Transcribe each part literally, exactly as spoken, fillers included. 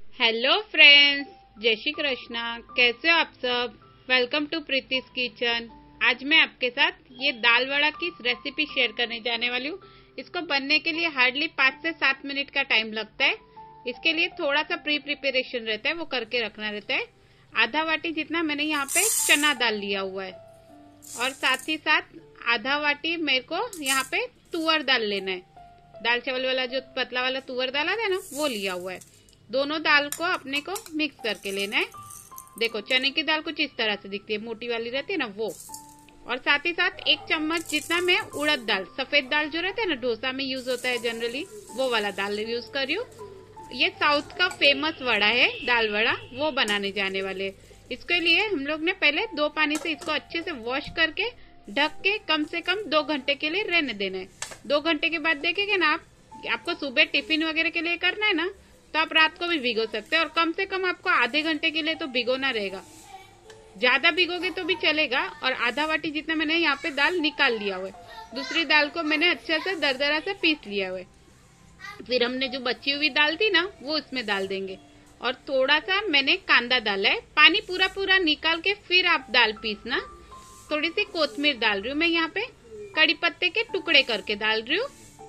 Hello friends, जय श्री कृष्णा। कैसे हो आप सब? Welcome to Preeti's kitchen. आज मैं आपके साथ ये दाल वड़ा की रेसिपी शेयर करने जाने वाली हूँ। इसको बनने के लिए हार्डली पाँच से सात मिनट का टाइम लगता है। इसके लिए थोड़ा सा प्री प्रिपरेशन रहता है, वो करके रखना रहता है। आधा वाटी जितना मैंने यहाँ पे चना दाल लिया हुआ है और साथ ही साथ आधा वाटी मेरे को यहाँ पे तुअर दाल लेना है। दाल चावल वाला जो पतला वाला तुअर दाल आता है ना, वो लिया हुआ है। दोनों दाल को अपने को मिक्स करके लेना है। देखो, चने की दाल कुछ इस तरह से दिखती है, मोटी वाली रहती है ना, वो। और साथ ही साथ एक चम्मच जितना मैं उड़द दाल, सफेद दाल जो रहता है ना, डोसा में यूज होता है जनरली, वो वाला दाल यूज कर रही हूँ। ये साउथ का फेमस वड़ा है, दाल वड़ा, वो बनाने जाने वाले। इसके लिए हम लोग ने पहले दो पानी से इसको अच्छे से वॉश करके ढक के कम से कम दो घंटे के लिए रहने देना है। दो घंटे के बाद देखेंगे ना आप, आपको सुबह टिफिन वगैरह के लिए करना है ना, तो आप रात को भी भिगो सकते हैं। और कम से कम आपको आधे घंटे के लिए तो भिगोना रहेगा। ज्यादा भिगोगे तो भी चलेगा। और आधा वाटी जितना मैंने यहाँ पे दाल निकाल लिया हुआ है। दूसरी दाल को मैंने अच्छे से दरदरा से पीस लिया हुआ है। फिर हमने जो बची हुई दाल थी ना, वो इसमें डाल देंगे। और थोड़ा सा मैंने कांदा डाला है। पानी पूरा पूरा निकाल के फिर आप दाल पीसना। थोड़ी सी कोथमीर डाल रही हूँ मैं यहाँ पे, कड़ी पत्ते के टुकड़े करके डाल रही हूँ।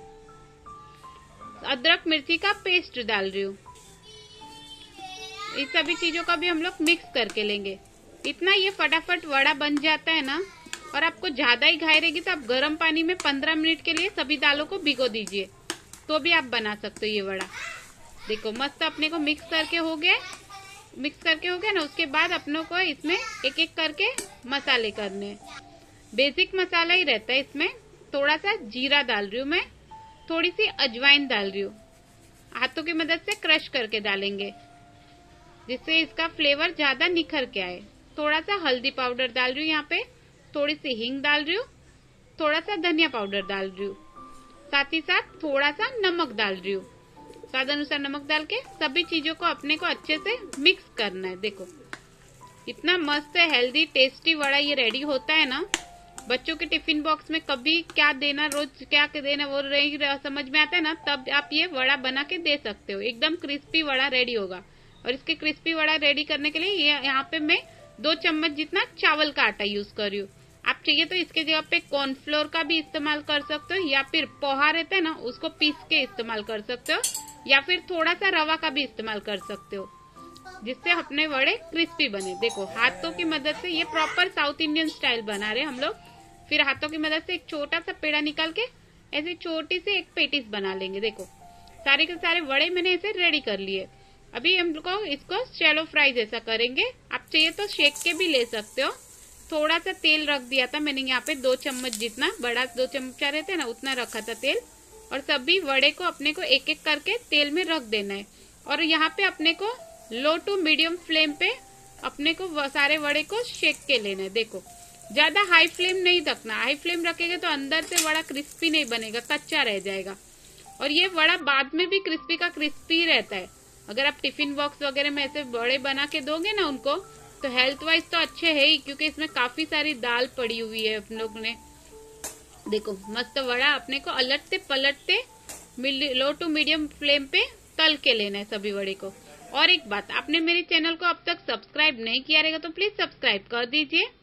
अदरक मिर्ची का पेस्ट डाल रही हूँ। इस सभी चीजों का भी हम लोग मिक्स करके लेंगे। इतना ये फटाफट वड़ा बन जाता है ना। और आपको ज्यादा ही घाई रहेगी तो आप गर्म पानी में पंद्रह मिनट के लिए सभी दालों को भिगो दीजिए, तो भी आप बना सकते हो ये वड़ा। देखो, मस्त अपने को मिक्स करके हो गया। मिक्स करके हो गया ना, उसके बाद अपनों को इसमें एक एक करके मसाले करने। बेसिक मसाला ही रहता है इसमें। थोड़ा सा जीरा डाल रही हूँ मैं, थोड़ी सी अजवाइन डाल रही हूँ। हाथों की मदद से क्रश करके डालेंगे, जिससे इसका फ्लेवर ज्यादा निखर के आए। थोड़ा सा हल्दी पाउडर डाल रही हूँ यहाँ पे, थोड़ी सी हींग डाल रही हूँ, थोड़ा सा धनिया पाउडर डाल रही हूँ, साथ ही साथ थोड़ा सा नमक डाल रही हूँ। स्वाद अनुसार नमक डाल के सभी चीजों को अपने को अच्छे से मिक्स करना है। देखो, इतना मस्त हेल्दी टेस्टी वड़ा ये रेडी होता है ना। बच्चों के टिफिन बॉक्स में कभी क्या देना, रोज क्या देना, वो नहीं समझ में आता है ना, तब आप ये वड़ा बना के दे सकते हो। एकदम क्रिस्पी वड़ा रेडी होगा। और इसके क्रिस्पी वड़ा रेडी करने के लिए ये यहाँ पे मैं दो चम्मच जितना चावल का आटा यूज कर रही हूँ। आप चाहिए तो इसके जगह पे कॉर्नफ्लोर का भी इस्तेमाल कर सकते हो, या फिर पोहा रहता है ना, उसको पीस के इस्तेमाल कर सकते हो, या फिर थोड़ा सा रवा का भी इस्तेमाल कर सकते हो, जिससे अपने वड़े क्रिस्पी बने। देखो, हाथों की मदद से ये प्रॉपर साउथ इंडियन स्टाइल बना रहे हम लोग। फिर हाथों की मदद से एक छोटा सा पेड़ा निकाल के ऐसे छोटी सी एक पेटिस बना लेंगे। देखो, सारे के सारे वड़े मैंने ऐसे रेडी कर लिए। अभी हम लोग इसको शैलो फ्राई जैसा करेंगे। आप चाहिए तो शेक के भी ले सकते हो। थोड़ा सा तेल रख दिया था मैंने यहाँ पे, दो चम्मच जितना, बड़ा दो चमचा रहते हैं ना, उतना रखा था तेल। और सभी वड़े को अपने को एक एक करके तेल में रख देना है। और यहाँ पे अपने को लो टू मीडियम फ्लेम पे अपने को सारे वड़े को शेक के लेना है। देखो, ज्यादा हाई फ्लेम नहीं रखना। हाई फ्लेम रखेगा तो अंदर से वड़ा क्रिस्पी नहीं बनेगा, कच्चा रह जाएगा। और ये वड़ा बाद में भी क्रिस्पी का क्रिस्पी रहता है। अगर आप टिफिन बॉक्स वगैरह में ऐसे बड़े बना के दोगे ना उनको, तो हेल्थ वाइज तो अच्छे है ही, क्योंकि इसमें काफी सारी दाल पड़ी हुई है हम लोग ने। देखो, मस्त वड़ा अपने को अलटते पलटते लो टू मीडियम फ्लेम पे तल के लेना है सभी वड़े को। और एक बात, आपने मेरे चैनल को अब तक सब्सक्राइब नहीं किया रहेगा तो प्लीज सब्सक्राइब कर दीजिए।